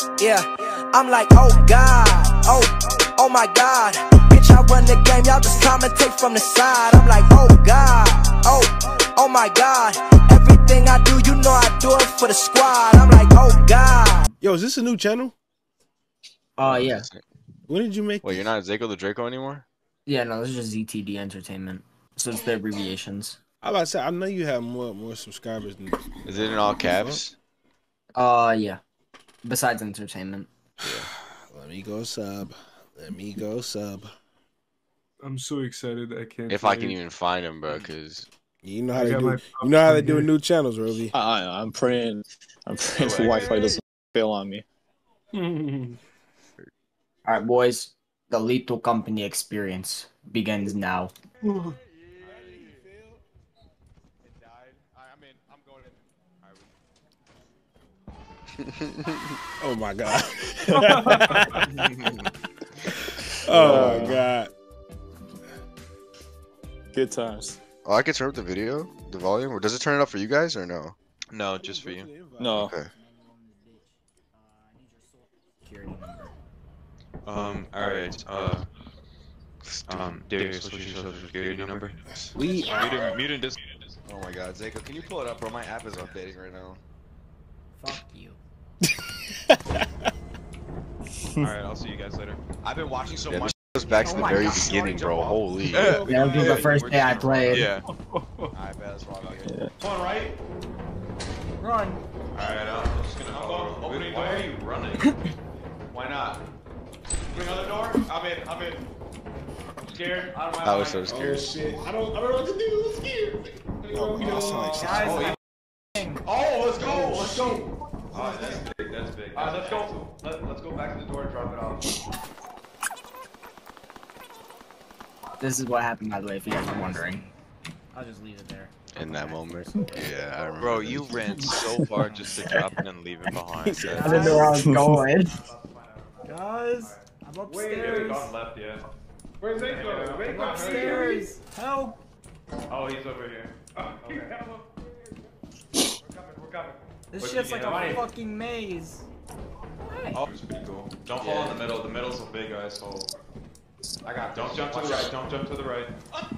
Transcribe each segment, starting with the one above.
Yeah, I'm like, oh God, oh my God. Bitch, I run the game, y'all just commentate from the side. I'm like, oh God, oh my God. Everything I do, you know I do it for the squad. I'm like, oh God. Yo, is this a new channel? Yeah. When did you make Wait, this? you're not Zako the Draco anymore? Yeah, no, this is just ZTD Entertainment. So it's the abbreviations. I about to say, I know you have more subscribers than. Is it in all caps? Yeah. Besides entertainment. Let me go sub. Let me go sub. I'm so excited I can't. If I can even find him, bro, because you know how they do. You know how they do new channels, Roby. I'm praying for Wi-Fi doesn't fail on me. All right, boys. The Lethal Company experience begins now. Oh my God. Oh my God. Good times. Oh, I can turn up the video, the volume, or does it turn it up for you guys or no? No, just for you. No. Okay. Alright, Darius, what's your social security number? Muting this. Oh my God, Zako, can you pull it up, bro? My app is updating right now. Fuck you. Alright, I'll see you guys later. I've been watching so much. Goes back to the very beginning, bro. Holy. Yeah, that was the first day I played. Yeah. I bet that's wrong. Yeah. Come on, right? Run. Alright, I'm just gonna opening door. Why are you running? Why not? Bring on the door? I'm in. I'm scared. Out of my I was mind. so scared. Oh shit. I don't know what to do. I'm scared. Oh my God, Guys, Oh, let's go. Oh, that's big. Alright, let's go. Let's go back to the door and drop it off. this is what happened, by the way, if you guys are wondering. I'll just leave it there. In that moment. Yeah, I remember. Bro, you ran so far just to drop it and leave it behind. I didn't know where I was going. Guys, I'm upstairs. Gone left, yeah. Where's they going? I'm upstairs. Help! Oh, he's over here. Okay. We're coming. This What shit's you like need, a Ronnie? fucking maze. Oh, it's pretty cool. Don't fall in the middle. The middle's a big asshole. I got. Don't jump to the right. Don't jump to the right.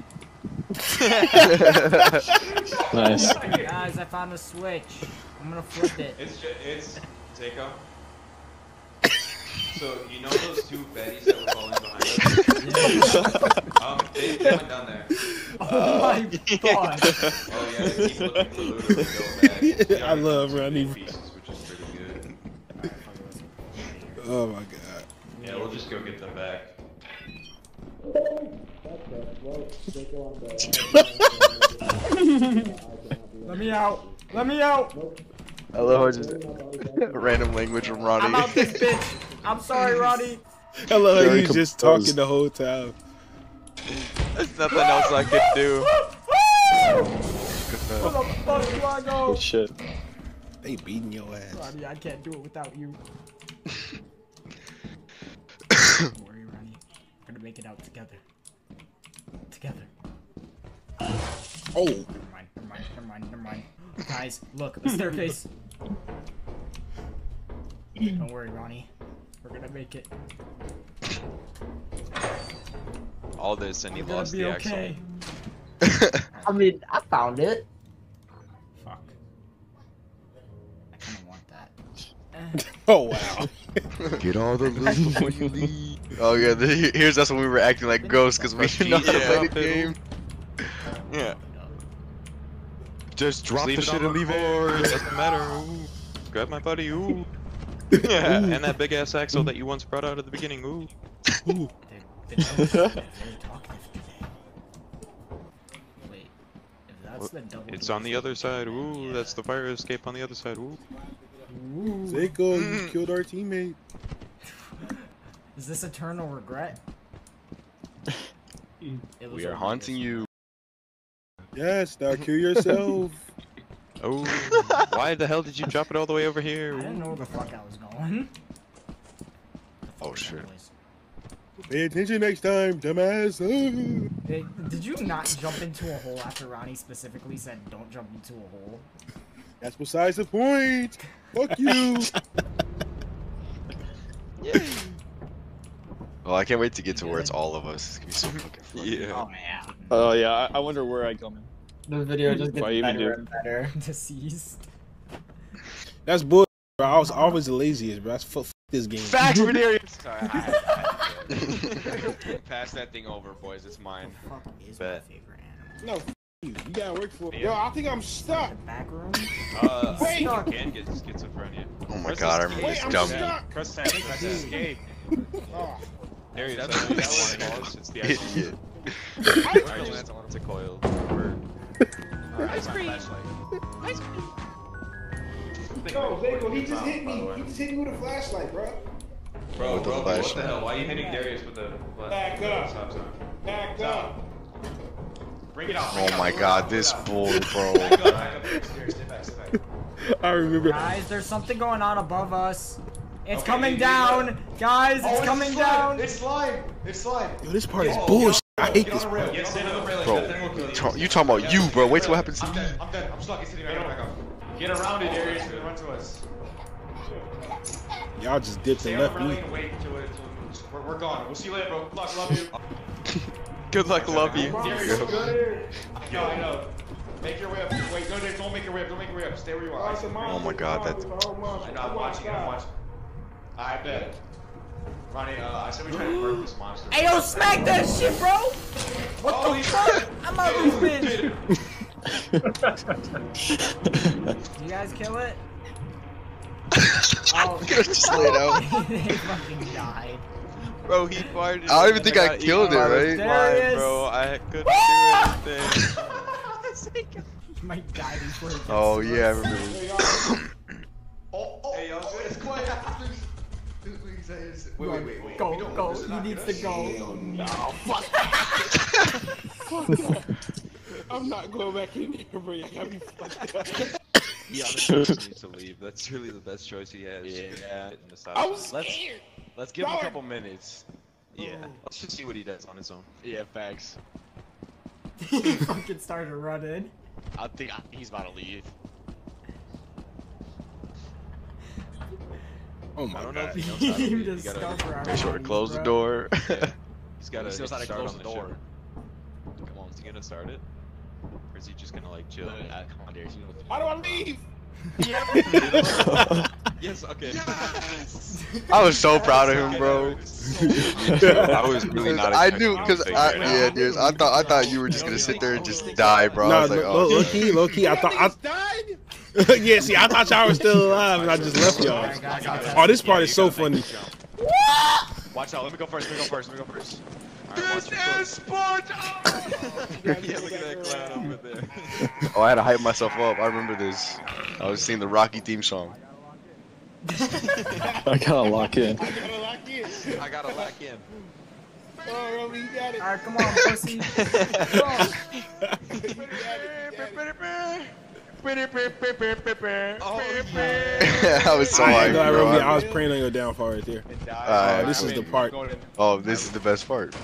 Nice. Guys, I found a switch. I'm gonna flip it. It's Zako. So you know those two Bettys that were falling behind us? They went down there. Oh my God. Oh yeah, they keep looking for loot and they go back. I love Ronnie. Pieces, which is pretty good. Oh my God. Yeah, we'll just go get them back. Let me out. Let me out. I love how just random language from Ronnie. I'm out this bitch. I'm sorry, Roddy. I love how Very you just composed. talking the whole time. There's nothing else I could do. Where the fuck do I go? Good shit. They beating your ass. Roddy, I can't do it without you. Don't worry, Roddy. We're gonna make it out together. Together. Oh. Never mind. Guys, look, the staircase. Don't worry, Ronnie. We're gonna make it. All this and he We're gonna lost be the okay. I mean, I found it. Fuck. I kinda want that. Oh wow. Get all the loot before you leave. Oh yeah, here's us when we were acting like ghosts because we didn't know how to play the game. Yeah. Just drop Leave the it shit on and leave floor, it. Doesn't matter. Ooh. Grab my buddy. Ooh. Yeah, and that big ass axle that you once brought out at the beginning. Ooh. Ooh. They're very talkative today. Wait, if that's the double. It's on the other side. Ooh, that's the fire escape on the other side. Ooh. Zako, you killed our teammate. Is this eternal regret? We are haunting you. Yes, now kill yourself. Oh, why the hell did you drop it all the way over here? I didn't know where the fuck I was going. Oh shit. Pay attention next time, dumbass. Hey, did you not jump into a hole after Ronnie specifically said don't jump into a hole? That's besides the point. Fuck you. Oh, I can't wait to get to where it's all of us. It's gonna be so fucking fun. Yeah. Oh man. Oh yeah, I wonder where I come in. The video just If gets I even better do. and better. Deceased. That's bull, bro. I was always the laziest, bro. That's fuck this game. Facts, Renarius! Sorry, pass that thing over, boys. It's mine. Fuck is Bet. my favorite animal. No, you gotta work for it. Yo, I think I'm stuck. Back room? I Wait. think you can get schizophrenia. Oh my Press god, I escape. remember Wait, this I'm dummy. stuck. Press escape. Oh. There you go. That's That was it's the ice Idiot. It's a coil. Ice cream. Ice cream. Yo, Zayko, he just hit me. He just hit me with a flashlight, bro. Bro, With the what flashlight. the hell? Why are you hitting Darius with the Back up. Stop, stop. Back Stop. up. Bring it out. Oh my god, this bull, bro. Back up, back up. Darius, stay back, stay back. I remember. Guys, there's something going on above us. It's Okay, coming you- down. Guys, Oh, it's coming slime. down. It's slime. It's slime. Yo, this part is Oh, bullshit. I hate Get this on the rail. part. Get on the rail. Bro, That thing will kill you. you talking about you, bro. Wait till what happens to I'm me. dead. I'm dead. I'm stuck. It's sitting back up. Get around it, Darius. Run to us. Y'all just dipped Stay and on left the rail me. and wait till we're gone. We'll see you later, bro. Good luck. Love you. Good luck, love you. Darius, you good? I know. Make your way up. Wait, no, don't make your way up. Don't make your way up. Stay where you are. Oh my god, that. I know. I'm watching. I'm watching. I bet. Ronnie, I said we try to murk this monster. Hey, yo, smack that shit, bro. What the fuck? I'm out of this bitch. You guys kill it? Oh, Just lay it out. they fucking died. Bro, he fired it. I don't even think I killed it, right? Darius. Bro, I couldn't do anything. You might die before it gets Oh yeah, I worse. remember. Hey, yo, it's quiet. Wait. Go, go. He needs to go. I'm not going back in there, bro. You got me fucked up. He honestly needs to leave. That's really the best choice he has. Yeah. I was scared. Let's give him a Dog. couple minutes. Yeah. Let's just see what he does on his own. Yeah, facts. He fucking started running. I think he's about to leave. Oh I my don't know if god. he knows how to He leave. just You gotta stuck around. Make sure to close the door. He's gotta He knows how to start close on the the door. door. Come on, is he gonna start it? Or is he just gonna like chill? Come on, Darius, you know what to do. How do I leave? Yes, okay. I was so proud of him, bro. I was really not I expecting knew, him cause to figure it out. yeah, dude. I thought you were just gonna sit there and just die, bro. I Nah, was like, oh. low key. I thought died? yeah, see, I thought y'all were still alive, and I just left y'all. Oh, this part is so funny. Watch out. Let me go first. Alright, This watch out. is Sparta! Yeah, look at that clown over there. Oh, I had to hype myself up. I remember this. I was singing the Rocky theme song. I gotta lock in. I gotta lock in. I gotta lock in. Oh, Romy, you got it. Alright, come on, pussy. I was so hyped, bro. I was praying on your downfall right there. This is the part. Oh, this is the best part.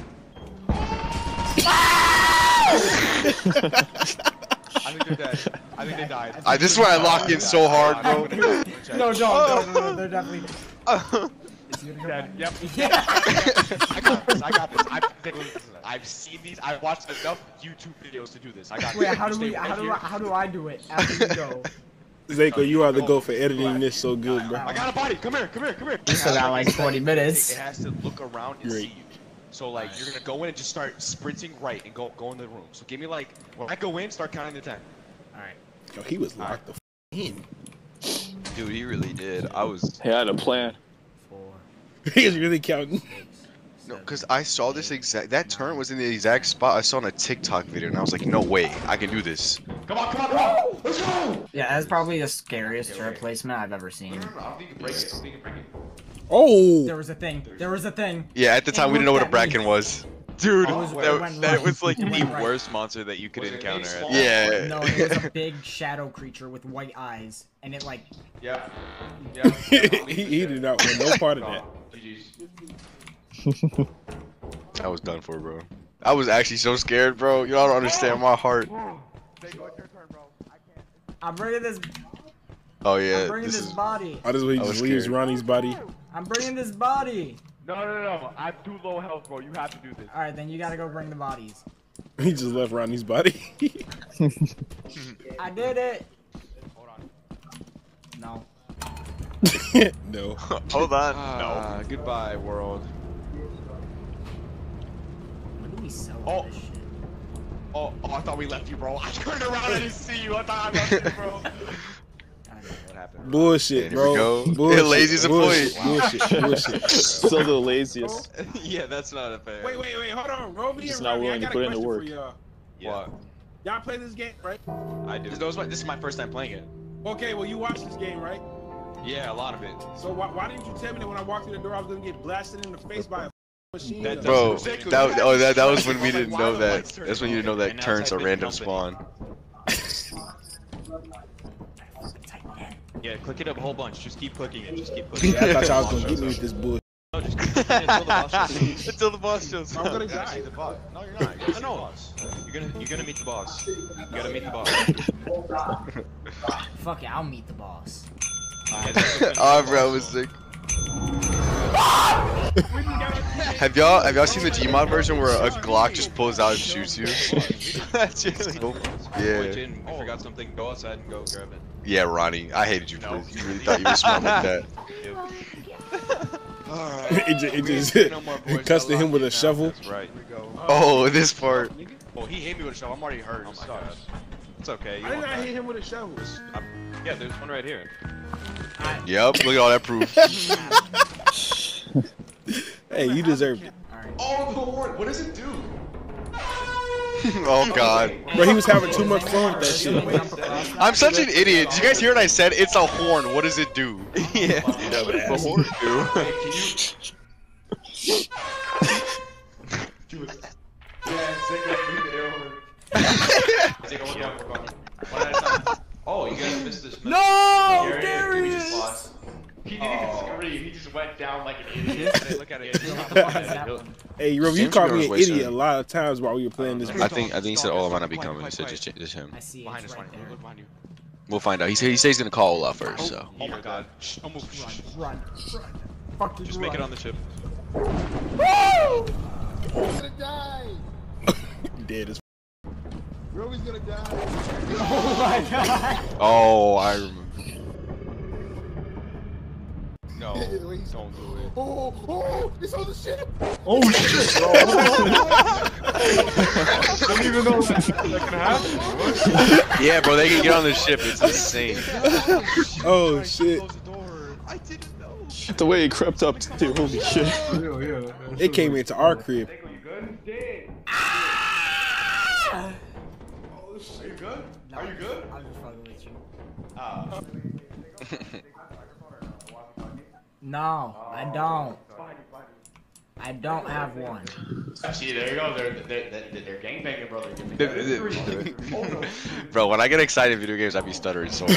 I think they're dead. I think they died. This is where I locked in so hard, bro. No, they're definitely. Is he gonna come back? Yep. Yeah. I got this. I've seen these. I've watched enough YouTube videos to do this. I got Wait, this. how do Stay we? right How do here. I? How do I do it after you go? Zayko, you are the go for editing this so good, bro. I got a body. Come here. We still got like 20 minutes. It has to look around and Great. see you. So like you're gonna go in and just start sprinting right and go in the room. So give me like when I go in, start counting to 10. All right. Yo, he was locked the in. Dude, he really did. I was. He had a plan. 4, He is really counting. No, cause I saw this exact. That turn was in the exact spot I saw in a TikTok video, and I was like, no way, I can do this. Come on. Let's go. Yeah, that's probably the scariest turret placement I've ever seen. I don't think you can break it. Oh, There was a thing. There was a thing. Yeah, at the time we didn't know what a bracken was. Dude, It was- it that went that right. was like It the went right. worst monster that you could Was it encounter. big, At small? Yeah. No, it was a big shadow creature with white eyes, and it like. Yeah. he did not want no part of that. GG's. I was done for, bro. I was actually so scared, bro. Y'all don't understand my heart. I'm ready to this. Oh yeah, I'm bringing this this is. body. Oh, this is where he I was just leaves scared. Ronnie's body. I'm bringing this body. No. I have too low health, bro. You have to do this. All right, then you gotta go bring the bodies. He just left Ronnie's body. I did it. Hold on. No. No. Hold on. Ah, goodbye, world. When do we sell Oh. this shit? Oh, I thought we left you, bro. I turned around, I didn't see you. I thought I left you, bro. I know. What happened? Bullshit, Here bro. we go. Bullshit. Lazy as a bullshit. point. Bullshit. Bullshit. Still the laziest. Yeah, that's not a fair. Wait. Hold on. Roby Just and not Robbie, I willing to got put a in the question work. for y'all. What? Y'all play this game, right? I do. This is my first time playing it. Okay, well, you watched this game, right? Yeah, a lot of it. So why didn't you tell me that when I walked through the door I was gonna get blasted in the face by a machine gun? Bro, Exactly. that was when we Like, didn't why know the that. lights turn That's when you didn't know on? that turns a And now random type in spawn. Yeah, click it up a whole bunch. Just keep clicking it. Just keep clicking Yeah, I it. thought y'all was gonna get me with this bullshit. No, just keep clicking it until the boss shows up. Until the boss shows I'm up. gonna You gotta die. see the boss. No, you're not. You're gonna see the boss. You're gonna meet the boss. You gotta meet the boss. Fuck it, I'll meet the boss. Oh, bro, I was sick. Have y'all seen the Gmod version where a Glock just pulls out and shoots you? That's really Oh, yeah. Jin, we forgot something. Go outside and go grab it. Yeah, Ronnie, I hated you for No. this. You really thought you were smart like that. It just custom him with a shovel. That's right. Here we go. Oh, this part. Oh, he hit me with a shovel. I'm already hurt. Oh my god. It's okay. You I did won't not die. hit him with a shovel. Yeah, there's one right here. Yep, look at all that proof. Hey, you deserved it. Alright. Oh, the horn. What does it do? Oh god. Bro, he was having too much fun with that shit. I'm such an idiot. Did you guys hear what I said? It's a horn. What does it do? Yeah. The horn do. Wait, can you? Do it. Yeah, Ziggo, bring the air horn. Ziggo, one at a time. Oh, you guys missed this. No, Gary, there we he just is. lost. He didn't even scream. He just went down like an idiot. Look at it. Hey, Rob, you James called me Jones an way idiot soon. a lot of times while we were playing this. I think he said all might not be coming. He said just him. I see it. Behind It's us, right there. Look behind you. We'll find out. He said he's gonna call Olaf first. So. Oh my god. Shh, don't move. Shh. Run. Fuck this. Just make it on the chip. He's gonna die. Dead as Roby's gonna die. Oh my god. Oh, I remember. No, Wait, he's- don't do it. Oh, it's on the ship. Oh shit, bro. Don't even know that can happen. Yeah, bro, they can get on the ship. It's insane. Oh shit! I didn't know. The way it crept up too, holy shit. It came into our crib. Ziggo, you good? Dead. Oh, are you good? Are you good? I'm just fucking with you. No, I don't. I don't have one. See, there you go. They're gangbanging, brother. Oh, no. Bro, when I get excited in video games, I be stuttering so much.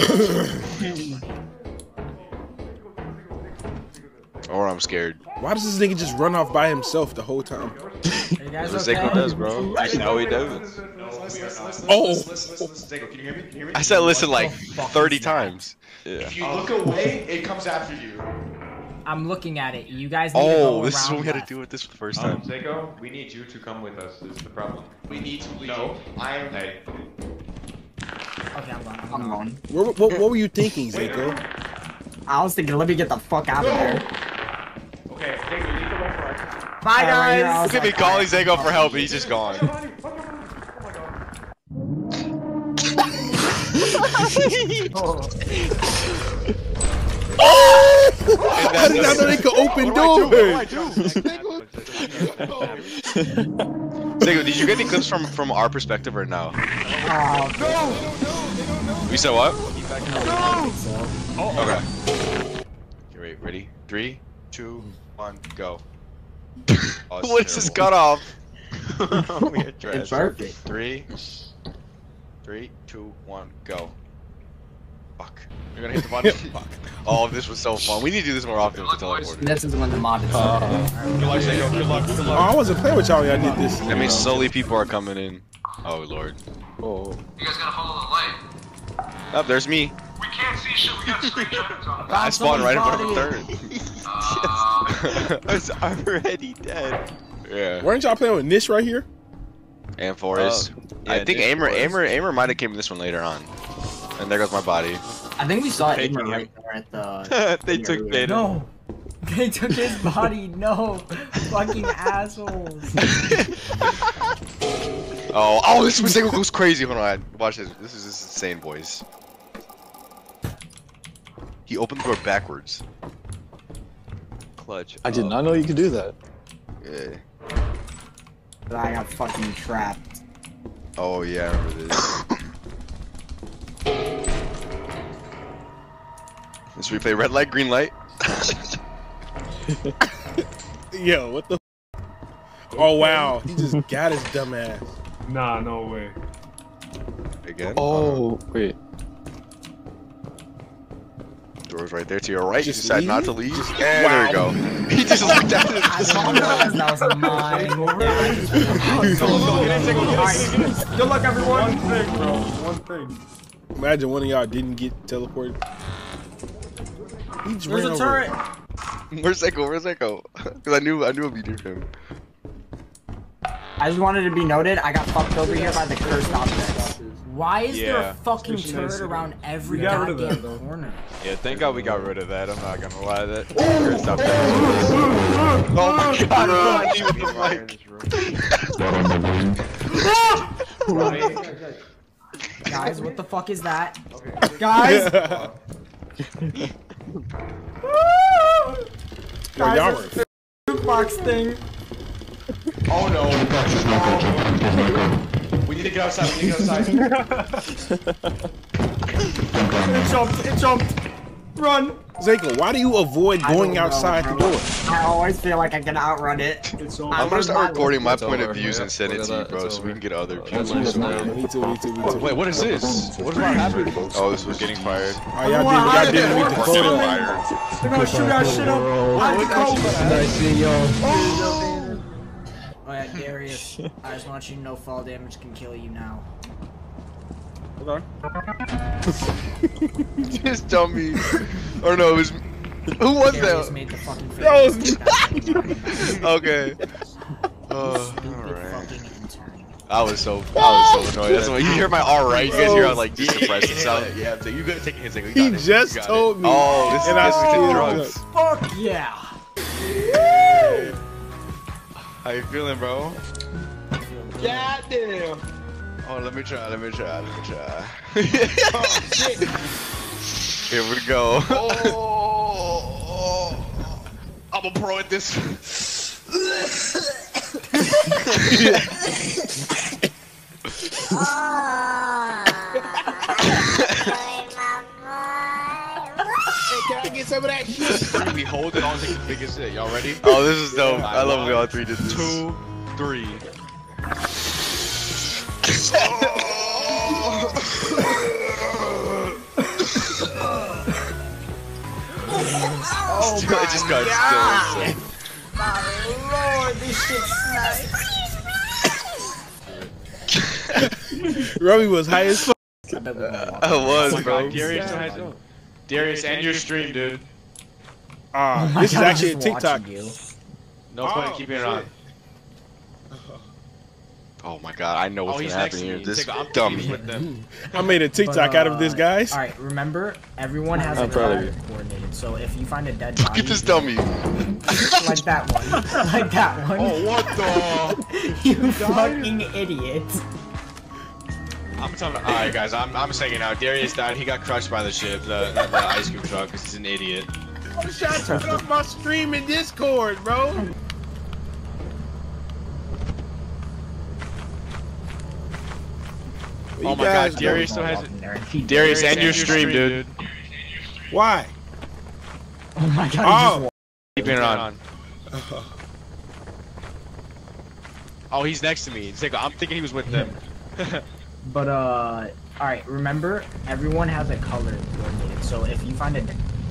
Or I'm scared. Why does this nigga just run off by himself the whole time? Are you guys That's what okay? Zeko does, bro. I know he does. Oh. Ziggo, can you hear me? Can you hear me? I said listen like fuck 30 is that? times. Yeah. If you look away, it comes after you. I'm looking at it. You guys need to go Oh, this is around what we had to left. do with this the first time. Ziggo, we need you to come with us. Is the problem? We need to leave. No, I am. Hey. Okay, I'm going. I'm going. What were you thinking, Zeko? I was thinking, let me get the fuck out of there. Okay, Ziggo, you need to run first. Bye, guys. Look at me calling Zeko for help, and he's just gone. I did not know they could open doors. Zeko, did you get any clips from our perspective or no? You said what? Okay. Okay, wait, ready? 3, 2, 1, go. Oh, what's this cut off? It's perfect. 3, 2, 1, go. Fuck. You're gonna hit the button. Fuck. Oh, this was so fun. We need to do this more often with the teleporter. This is when the mod is. Good luck, Ziggo. Good luck. Good Oh, luck. I wasn't playing with y'all when I did this. That means slowly people are coming in. Oh lord. Oh. You guys gotta follow the light. Oh, there's me. We can't see I spawned right in front of the third. I was already dead. Yeah. Weren't y'all playing with Nish right here? And Forrest. Yeah, I think Nick Aimer might have came in this one later on. And there goes my body. I think we saw Taking Aimer him. right there at the. They took Beta. No. They took his body. No. Fucking assholes. Oh, this mistake goes crazy. Hold on, watch this. This is insane, boys. He opened the door backwards. Clutch. I did not know you could do that. Yeah. I got fucking trapped. Oh yeah, I remember this. This replay, red light, green light. Yo, what the? Oh wow, he just got his dumb ass. Nah, no way. Again. Oh, wait. Door's right there to your right. You Just decide not leave? to leave. And there you go. He just looked at it. I didn't realize that was a mine. Good luck, everyone. One thing, bro. One thing. Imagine one of y'all didn't get teleported. He just There's ran a over turret. Where's Echo? Where's Echo? Because I knew it'd be near him. I just wanted to be noted, I got fucked over here by the cursed object. Why is there Yeah. a fucking Station turret is- around every We got rid of that, goddamn though. corner? Yeah, thank God we got rid of that. I'm not gonna lie. That. Stop Oh my god, Guys, what the fuck is that? Guys! Yo, y'all were Jukebox thing. Oh no. We need to get outside. We need to get outside. It jumped. Run. Zako, why do you avoid I going don't know, outside the bro. door? I always feel like I can outrun it. It's I'm gonna start recording my It's point over. of views and send it Look to at you, that, bro, it's so we over. can get other That's people. just now. Me too. Wait, what is this? What about happening? Oh, this was Getting fired. Oh, y'all didn't read the Getting quota. fired. They're gonna shoot our shit up. Oh yeah, Darius. I just want you to know fall damage can kill you now. Just dummy. Or no, it was. Who was Darius that? made the fucking face. That was Okay. Stupid Alright. fucking intern. I was so annoyed. That's why you hear my alright, you guys hear I like decompressed and sound. Yeah, so you gotta take his thing. He just told me. Oh, this and I is still drugs. Fuck yeah. How you feeling, bro? Goddamn. Oh, let me try. Here we go. Oh. I'm a pro at this. Can I get some of that shit? We hold it on to the biggest shit. Y'all ready? Oh, this is dope. I love when all three did this. 2, 3. Oh, it just got still. Lord, this shit's nice. Robbie was high as fuck. I was, bro. Darius, and your stream, dude. This is actually a TikTok. No point in keeping it on. Oh my god, I know what's he's gonna next happen to here. me. This I'm dummy. with them. I made a TikTok out of this, guys. Alright, remember, everyone has I'm a proud of color you. coordinated, so if you find a dead Look body, at this dummy. like that one, like that one, Oh, what the? you fucking idiot. I'm telling. All right, guys. I'm saying it now. Darius died. He got crushed by the ship, the ice cream truck, because he's an idiot. I'm trying to turn off my stream in Discord, bro. Oh my god, Darius still has it. Darius, and your stream, dude. Why? Oh my god, Oh, Keeping it on. Oh, he's next to me. It's like, I'm thinking he was with them. But alright, remember, everyone has a color coordinated, so if you find a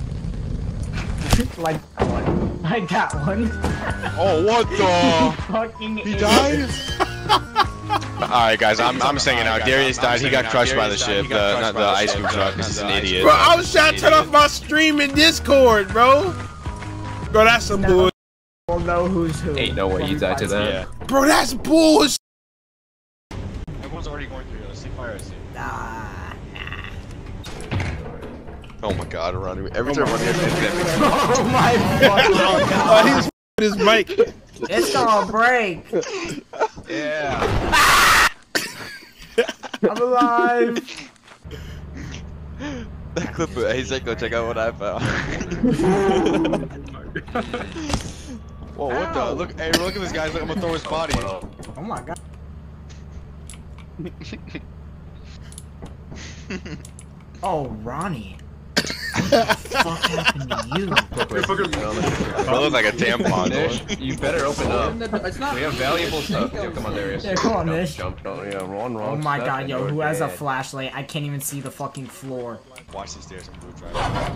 like that one, like that one. Oh, what the? Fucking He idiot. died? Alright, guys, I'm saying it now. Darius died. He got crushed by the ship, not the ice cream truck. This is an idiot. Bro, I was trying to turn off my stream in Discord, bro. Bro, that's some bull. We'll know who's who. Ain't no way you died to that. Yeah. Bro, that's bullshit. Everyone's already going through this. Fire us. Oh my god, Ronnie. Every time Ronnie has internet. Oh my fucking god. Oh, he's his mic. It's gonna break. Yeah. I'm alive. That clip of hey Zeko, check out what I found. Whoa, what the? Look, hey, look at this guy. Look, I'm gonna throw his body. Oh my god. Oh, Ronnie. What the fuck happened to you? I look like a tampon. You better open up. It's not. We have valuable stuff. Yo, come on, Darius. Yeah, come on, Nish. Jump, yeah, run. Oh my god, yo, who has a flashlight? I can't even see the fucking floor. Watch these stairs. I'm blue drive.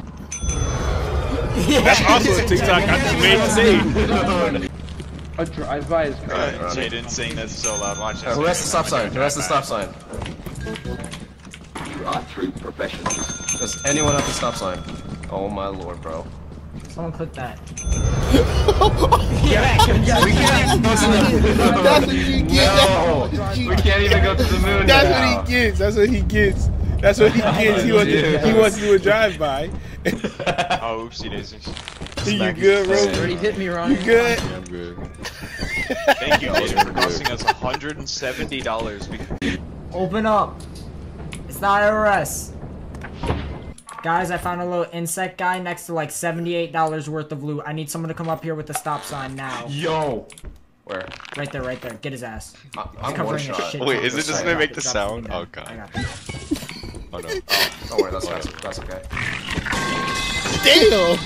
That's also a TikTok I just made today. A drive-by is Jaden saying that's so loud. Watch this. Who has the stop sign? Who has the stop sign? You are true professionals. Does anyone have the stop sign? Oh my lord, bro. Someone click that. We can't even go to the moon. That's what you get. No, we can't even go to the moon. That's now. what he gets. That's what he gets. That's what he gets. He wants to do a drive-by. Oh, oopsie daisies. You good, bro? You already hit me, Ronnie. You good? Yeah, I'm good. Thank you, Jaden, for costing us $170. Open up. It's not IRS. Guys, I found a little insect guy next to like $78 worth of loot. I need someone to come up here with the stop sign now. Yo. Where? Right there, right there. Get his ass. I'm one shot. Wait, is it just gonna make the sound? Oh I god. got this. Oh no. Don't worry, that's okay. Damn!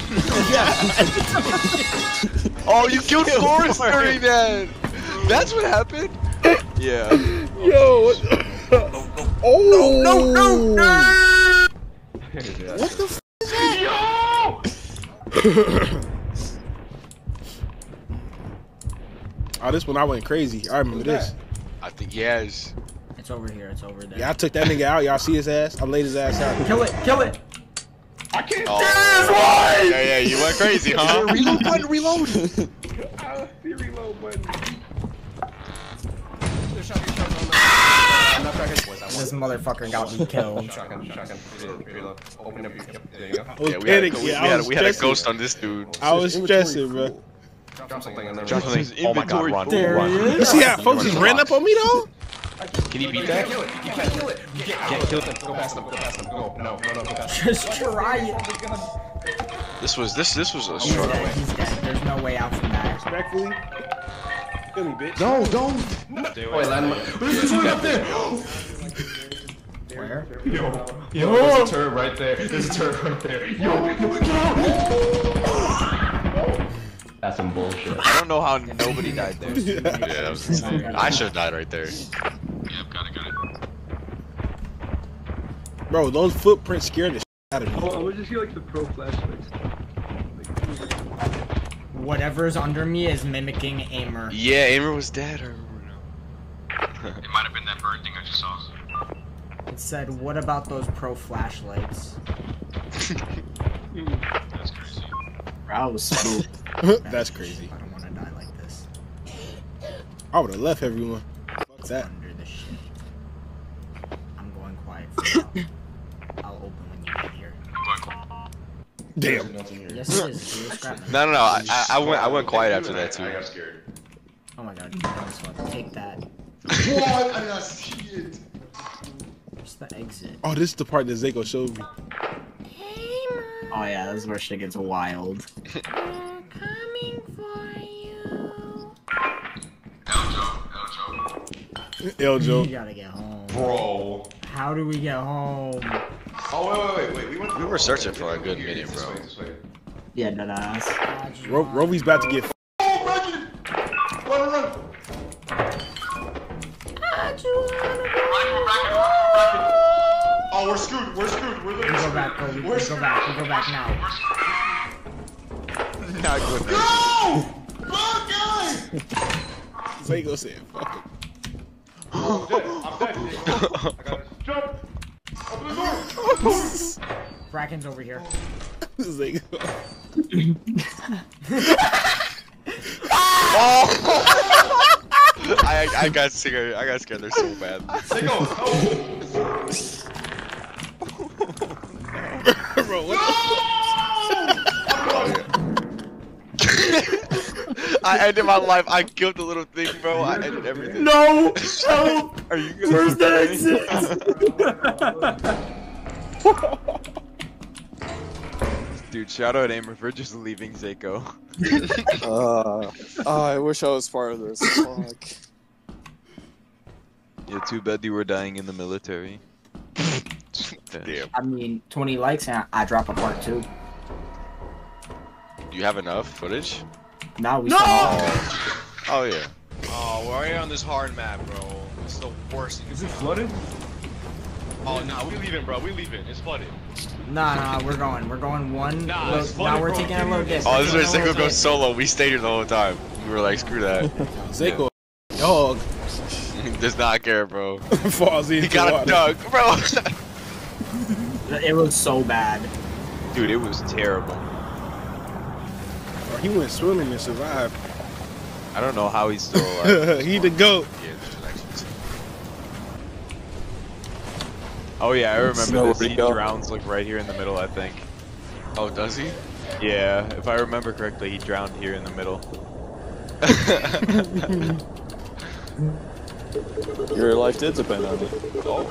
Oh, you killed Forrest during that! That's what happened? Yeah. Yo, what the? Oh! No! What the f is that? Oh, this one I went crazy. I remember this. I think yes. It's over here. It's over there. Yeah, I took that nigga out. Y'all see his ass? I laid his ass out. Kill it! Kill it! I can't Oh. Yeah, you went crazy, huh? Reload button, reload! the reload button. This motherfucker got me killed. Shotgun. Reload. Open up. There you go. I was Yeah, panicking. we had a ghost on this dude. I was stressing, bro. Drop something in there. Drop something. Oh my god, run. There he You is. see how folks just ran up on me though? Can you beat You that? can't kill it. You can't kill it. You can't kill it. Go past them. Go past them. Go. No, go past them. Just try it. This was a He's struggle. dead. He's dead. There's no way out from that. Respectfully. Kill me, bitch. No, don't. Wait, land. There's a turret up there. Where? Yo, there's a turret right there. There's a turret right there. Yo, get out. That's some bullshit. I don't know how nobody died there. Yeah, that was insane. I should have died right there. Yep, got it. Bro, those footprints scared the shit out of me. I would just feel like the pro flashlights. Whatever's under me is mimicking Aimer. Yeah, Aimer was dead. I remember now. It might have been that bird thing I just saw. It said, what about those pro flashlights? That's crazy. That was smooth. That's crazy. I don't want to die like this. I would have left everyone. Fuck that. Under the shit. I'm going quiet for now. I'll open when you get here. Damn. Yes, it is. Zero scrap. No. I went quiet after that too. I got scared. Oh my god, you know this one. Take that. What? I did not see it. Where's the exit? Oh, this is the part that Zeko showed me. Oh yeah, this is where shit gets wild. Coming for you. Eljo. We gotta get home. Bro. How do we get home? Oh, wait. We were searching for a good minute, This bro. way, this way. Yeah, no. Rovy's about to get Oh, Roger! Run! Oh, we're screwed. We're We go back, bro. We go back now. Not good. Go! Fuck guys! Zeko said, fuck him. I'm dead. I'm dead. I gotta jump. Open the door. Bracken's over here. Zeko. I got scared. I got scared. They're so bad. Bro, what I ended my life. I killed the little thing, bro. I ended everything. No! Help! Are you good? Where's the exit? Dude, shout out Amer for just leaving Zeko. I wish I was part of this. Fuck. Yeah, too bad you were dying in the military. Damn. I mean, 20 likes and I drop a part 2. Do you have enough footage? Now we No! Oh yeah. Oh, we're already on this hard map, bro. It's the worst thing. Is it flooded? Oh, nah, we leaving, bro. We leaving. It's flooded. Nah, we're going. We're going one. Nah, load, it's flooded, now we're bro. taking a load dip. Oh, this is where Zeko goes solo. We stayed here the whole time. We were like, screw that. Zeko, dog. He does not care, bro. Falls into He got water. a dunk, bro. It was so bad. Dude, it was terrible. Bro, he went swimming and survived. I don't know how he's still alive. He the GOAT. Yeah, there's connections. Oh yeah, I remember this. He drowns like right here in the middle, I think. Oh, does he? Yeah, if I remember correctly, he drowned here in the middle. Your life did depend on it.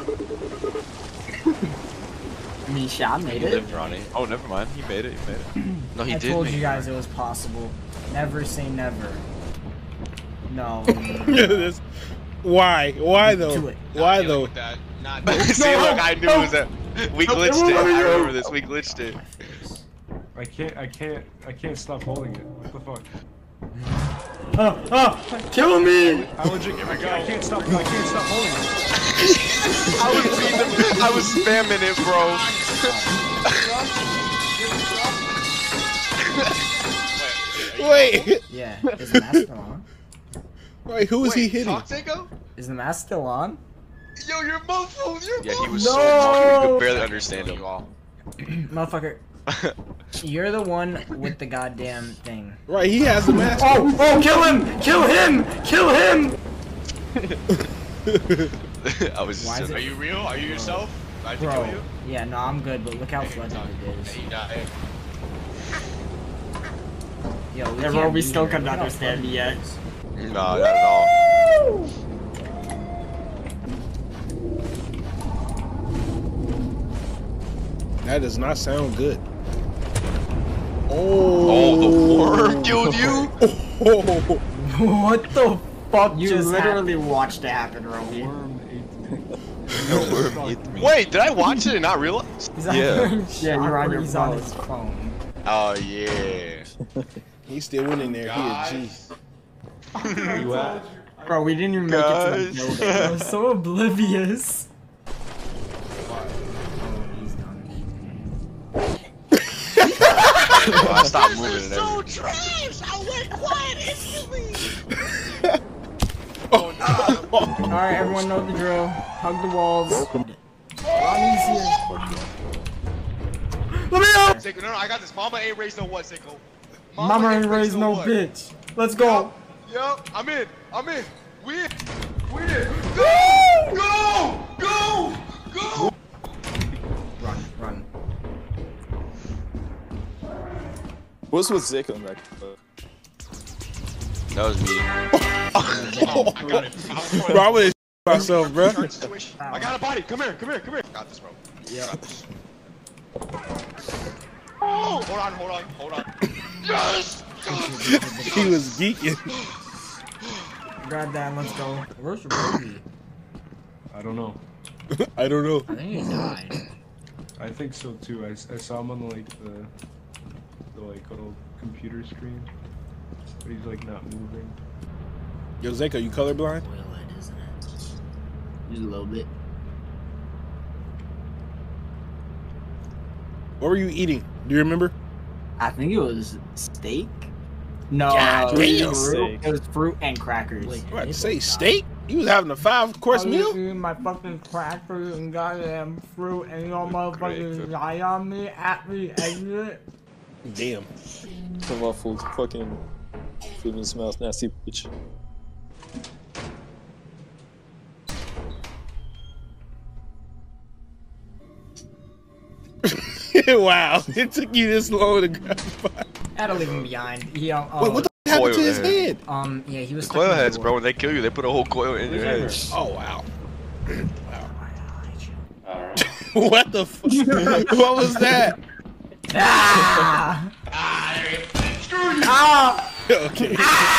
Misha, I made He it. lived, Ronnie. Oh, never mind. He made it. He made it. No, he I did. told make you it. guys it was possible. Never say never. No. This- Why? Why though? Why though? See, look, I knew it was that. We glitched it. I remember this. We glitched it. I can't stop holding it. What the fuck? Kill me! How would you? I can't stop holding it. I was spamming it, bro. Wait. Yeah, is the mask still on? Wait, who is he hitting? Is the mask still on? Yo, you're muffled. No! Yeah, he was so muffled. We could barely understand him. Motherfucker. You're the one with the goddamn thing. Right, he has the mask. Oh, kill him! Kill him! Kill him! I was just. Are you real? Are you yourself? I have to Bro, kill you? yeah, no, I'm good, but look how flooded it is. You died. Yo, we Yeah, bro, can't we be still here. couldn't Look how understand flooded yet. it is. No, not at all. That does not sound good. Oh, the worm killed you? What the fuck You just literally happened? watched it happen, Roby. Wait, did I watch it and not realize? He's Yeah. Yeah, you're on your He's on phone. his phone. Oh yeah. He's still winning there. He a G. Where you at? Bro, we didn't even make it to the Guys. building. I was so oblivious. I stopped moving and everything. trash! I went quiet instantly! Alright, everyone know the drill. Hug the walls. Ronnie's here. Let me out! Seiko, no, I got this. Mama ain't raised no what, Seiko? Mama ain't raised no what? bitch. Let's go. Yup, I'm in. We in. Go! Run. What's with Zeko in that? That was me. Bro, I would've myself, bro. I got a body. Come here. Got this, bro. Yeah. Oh, hold on. Yes! He was geeking. Grab that and let's go. Where's your baby? I don't know. I don't know. I think he died. I think so too. I saw him on like the like little computer screen, but he's like not moving. Yo, Zeko, you colorblind? Oil light, isn't it? Just a little bit. What were you eating? Do you remember? I think it was steak. No, God it was damn. fruit. It was fruit and crackers. Wait, I'm about to say steak. You was having a 5-course meal? Eating my fucking crackers and goddamn fruit, and you motherfuckers lie on me, at me, exit. Damn. Some waffled fucking food in his mouth, nasty bitch. Wow, it took you this long to grab by. I had to leave him behind. He, Wait, what the f happened to his head? Yeah, he was stuck Coil in the heads, door. bro. When they kill you, they put a whole coil in your head. Oh, wow. What the fuck? What was that? Ah! Ah! Okay.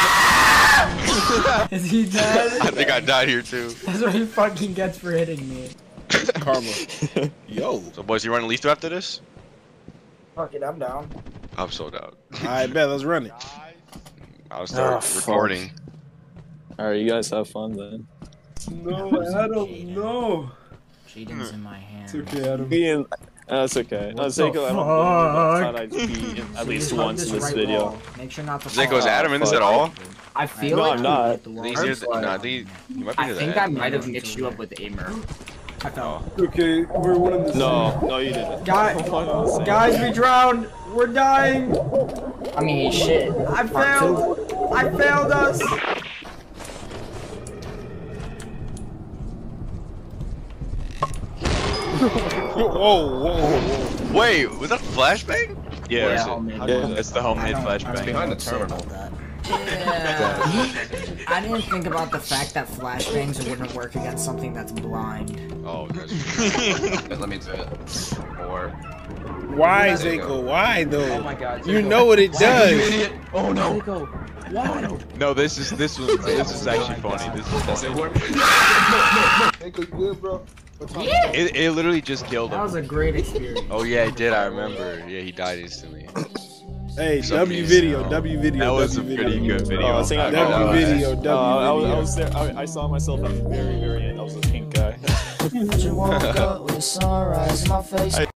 Ah! Is he dead? I think I died here too. That's what he fucking gets for hitting me. Karma. Yo. So, boys, you running Leaf after this? Fuck it, I'm down. I'm so down. Alright, bet, let's run it. I'll start recording. Alright, you guys have fun then. No, Adam, no. Cheating's in my hand. It's okay, Adam. Ian, that's okay. Zeko, I thought I'd be in at least once in this video. Wall. Make sure not to Zeko, is Adam in this at all? I feel No, like I'm not. I think you might be I near the think I end. might have mixed you up with Amer. I fell. Okay, we're one in the No, you didn't. Guys, we drowned. We're dying. I mean, shit. I failed. I failed us. Whoa. Wait, was that a flashbang? Yeah, homemade. it's the homemade flashbang. Behind the terminal. Yeah. I didn't think about the fact that flashbangs wouldn't work against something that's blind. Oh, that's Let me do it. Or. Why, Zeko? Why, though? Oh my god. You know what it does. Idiot. Oh no. Why? No, this is actually funny. This is Zeko, good, bro. it literally just killed That him. was a great experience. Oh yeah, he did. I remember. Yeah, he died instantly. Hey, Some W memes, video, no. W video, That was a W pretty video. good video. Oh, I think I W video, W I video. was there. I saw myself at the very end. I was a pink guy. You woke up with a sunrise in my face.